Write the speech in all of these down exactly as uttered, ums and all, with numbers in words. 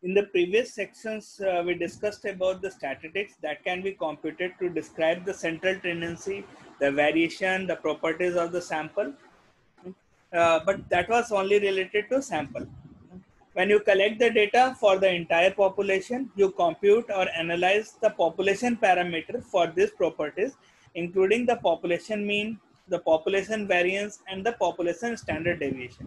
In the previous sections, uh, we discussed about the statistics that can be computed to describe the central tendency, the variation, the properties of the sample. Uh, but that was only related to sample. When you collect the data for the entire population, you compute or analyze the population parameter for these properties, including the population mean, the population variance, and the population standard deviation.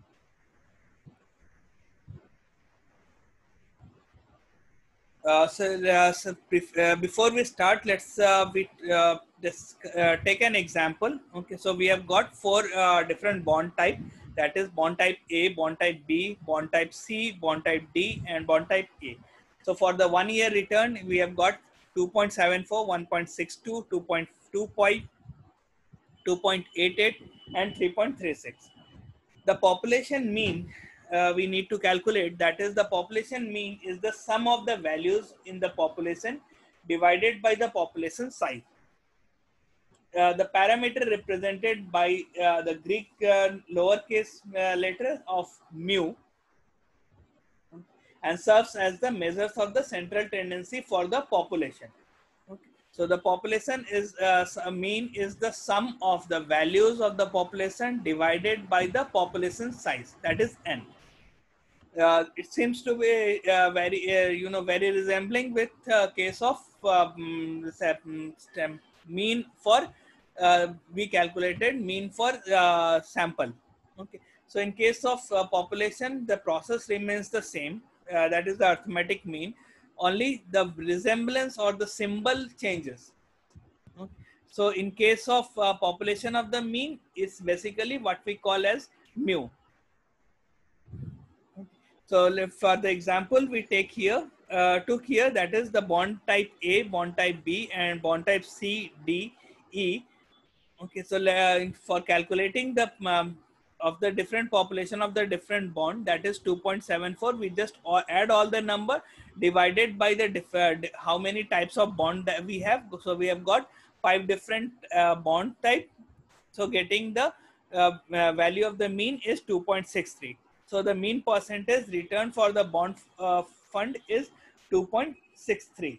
Uh, so, uh, so uh, before we start, let's uh, we, uh, this, uh, take an example. Okay, so we have got four uh, different bond type. That is bond type A, bond type B, bond type C, bond type D, and bond type A. So for the one year return, we have got two point seven four, one point six two, two point two five, two point eight eight, and three point three six. The population mean uh, we need to calculate, that is the population mean is the sum of the values in the population divided by the population size. Uh, the parameter represented by uh, the Greek uh, lowercase uh, letter of mu and serves as the measures of the central tendency for the population. Okay. So the population is uh, mean is the sum of the values of the population divided by the population size, that is n. Uh, it seems to be uh, very uh, you know very resembling with uh, case of um, stem mean for uh, we calculated mean for uh, sample. Okay, so in case of uh, population, the process remains the same, uh, that is the arithmetic mean, only the resemblance or the symbol changes. Okay. So in case of uh, population of the mean, is basically what we call as mu. So for the example we take here, uh, took here, that is the bond type A, bond type B, and bond type C, D, E. Okay, so uh, for calculating the um, of the different population of the different bond, that is two point seven four, we just add all the number divided by the uh, how many types of bond that we have. So we have got five different uh, bond type. So getting the uh, uh, value of the mean is two point six three. So the mean percentage return for the bond uh, fund is two point six three.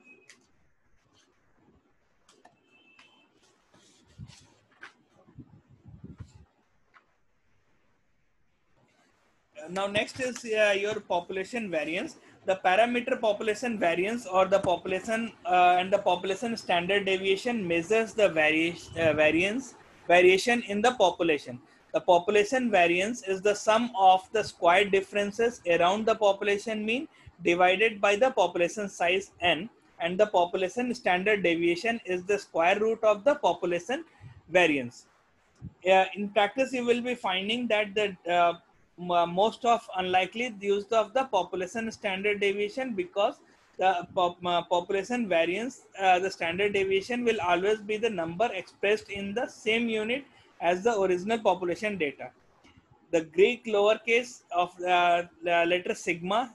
Now next is uh, your population variance. The parameter population variance, or the population uh, and the population standard deviation, measures the variation uh, variance variation in the population. The population variance is the sum of the square differences around the population mean divided by the population size n, and the population standard deviation is the square root of the population variance. Uh, in practice, you will be finding that the uh, most of unlikely use of the population standard deviation, because the pop, uh, population variance, uh, the standard deviation will always be the number expressed in the same unit as the original population data. The Greek lowercase of uh, the letter sigma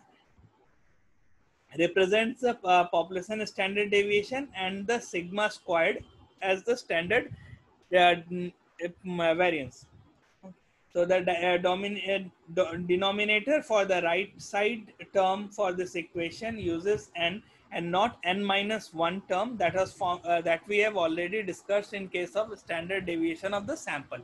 represents the uh, population standard deviation, and the sigma squared as the standard uh, variance. So the uh, domin uh, denominator for the right side term for this equation uses n and not n minus one term that was form, uh, that we have already discussed in case of standard deviation of the sample.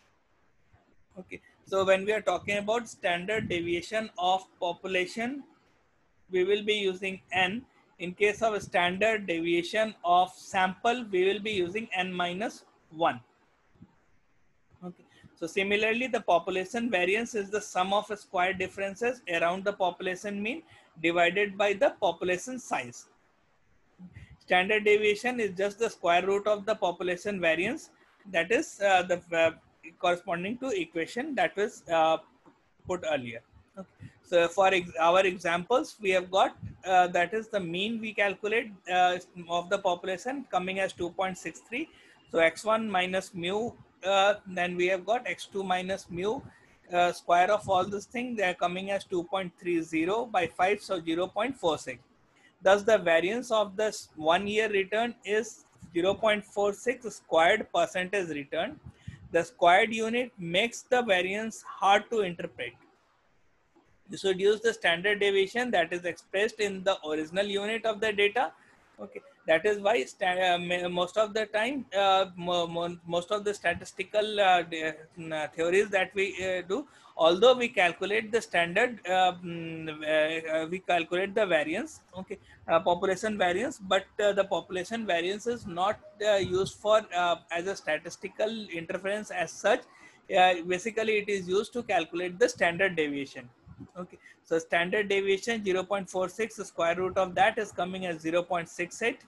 Okay, so when we are talking about standard deviation of population, we will be using n. In case of standard deviation of sample, we will be using n minus one. Okay. So similarly, the population variance is the sum of square differences around the population mean divided by the population size. Standard deviation is just the square root of the population variance, that is uh, the uh, corresponding to equation that was uh, put earlier. Okay. So for ex our examples, we have got uh, that is the mean we calculate uh, of the population coming as two point six three. So x one minus mu, uh, then we have got x two minus mu, uh, square of all this thing, they are coming as two point three zero by five, so zero point four six. Thus the variance of this one year return is zero point four six squared percentage return. The squared unit makes the variance hard to interpret. You should use the standard deviation that is expressed in the original unit of the data. Okay, that is why uh, most of the time, uh, mo mo most of the statistical uh, uh, theories that we uh, do, although we calculate the standard, uh, uh, we calculate the variance, okay, uh, population variance, but uh, the population variance is not uh, used for uh, as a statistical interference as such. Uh, basically, it is used to calculate the standard deviation. Okay, so standard deviation zero point four six, square root of that is coming as zero point six eight.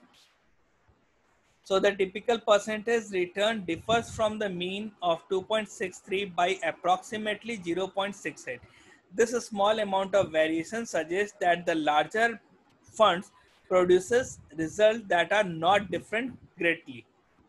So the typical percentage return differs from the mean of two point six three by approximately zero point six eight. This small amount of variation suggests that the larger funds produces results that are not different greatly.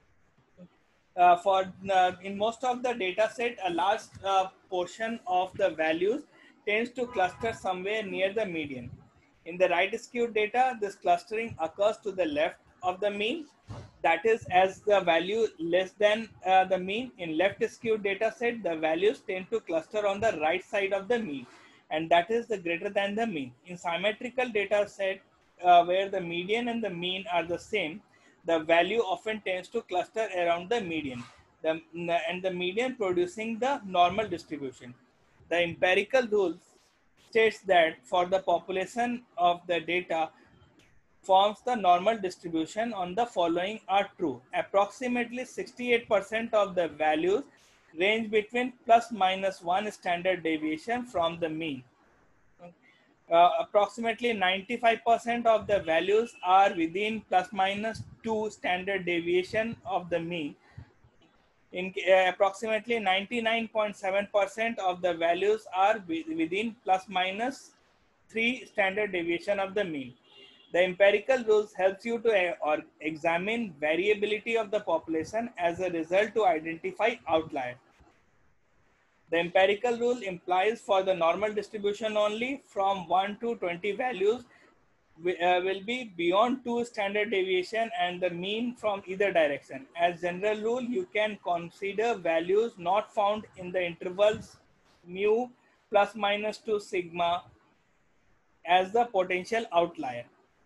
Uh, for uh, in most of the data set, a large uh, portion of the values tends to cluster somewhere near the median. In the right skewed data, this clustering occurs to the left of the mean, that is, as the value less than uh, the mean. In left skewed data set, the values tend to cluster on the right side of the mean, and that is the greater than the mean. In symmetrical data set, uh, where the median and the mean are the same, the value often tends to cluster around the median, the, and the median producing the normal distribution. The empirical rule states that for the population of the data forms the normal distribution on the following are true. Approximately sixty-eight percent of the values range between plus minus one standard deviation from the mean. Uh, approximately ninety-five percent of the values are within plus minus two standard deviation of the mean. In uh, approximately ninety-nine point seven percent of the values are within plus minus three standard deviation of the mean. The empirical rules helps you to uh, or examine variability of the population as a result to identify outliers. The empirical rule implies for the normal distribution only from one to twenty values uh, will be beyond two standard deviation and the mean from either direction. As general rule, you can consider values not found in the intervals mu plus minus two sigma as the potential outlier.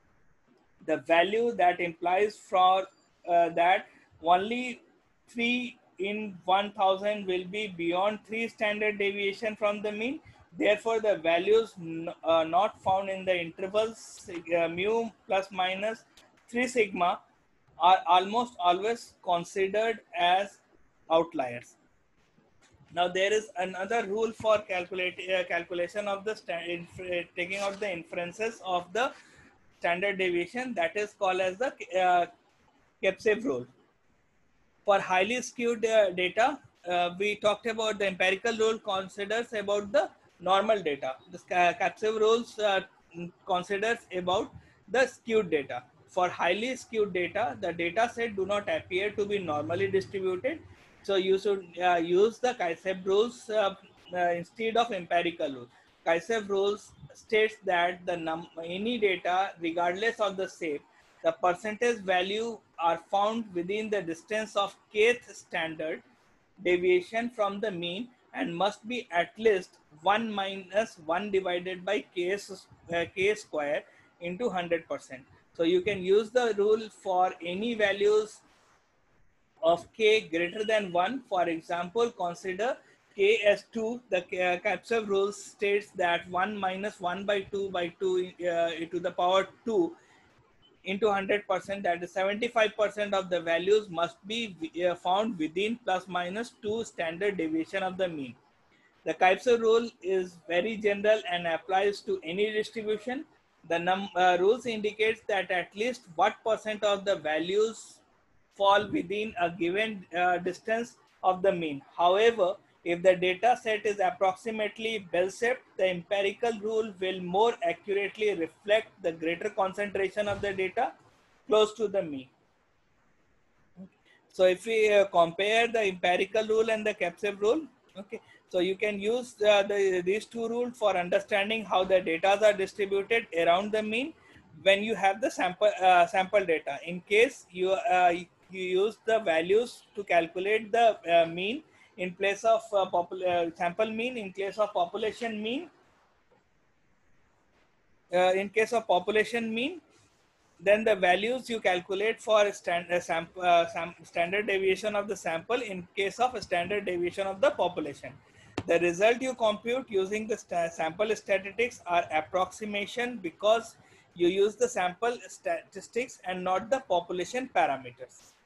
The value that implies for uh, that only three in one thousand will be beyond three standard deviation from the mean. Therefore, the values uh, not found in the intervals uh, mu plus minus three sigma are almost always considered as outliers. Now, there is another rule for calculate, uh, calculation of the stand, taking out the inferences of the standard deviation, that is called as the uh, Kaptzev rule. For highly skewed uh, data, uh, we talked about the empirical rule considers about the normal data. The Kaptzev rules uh, considers about the skewed data. For highly skewed data, the data set do not appear to be normally distributed. So you should uh, use the Kaptzev rules uh, uh, instead of empirical rules. Kaptzev rules states that the num any data, regardless of the shape, the percentage value are found within the distance of kth standard deviation from the mean and must be at least one minus one divided by k, uh, k square into one hundred percent. So you can use the rule for any values of k greater than one. For example, consider k as two. The uh, Kaptzev rule states that one minus one by two by two uh, to the power two into one hundred percent, that is seventy-five percent of the values must be uh, found within plus minus two standard deviation of the mean. The Kaptzev rule is very general and applies to any distribution. The num uh, rules indicates that at least what percent of the values fall within a given uh, distance of the mean. However, if the data set is approximately bell-shaped, the empirical rule will more accurately reflect the greater concentration of the data close to the mean. So if we uh, compare the empirical rule and the Kaptzev rule, okay, so you can use uh, the, these two rules for understanding how the data are distributed around the mean when you have the sample uh, sample data. In case you uh, you use the values to calculate the uh, mean in place of uh, uh, sample mean in place of population mean, uh, in case of population mean, then the values you calculate for stand, uh, sam, uh, sam, standard deviation of the sample in case of a standard deviation of the population. The result you compute using the st sample statistics are approximation because you use the sample statistics and not the population parameters.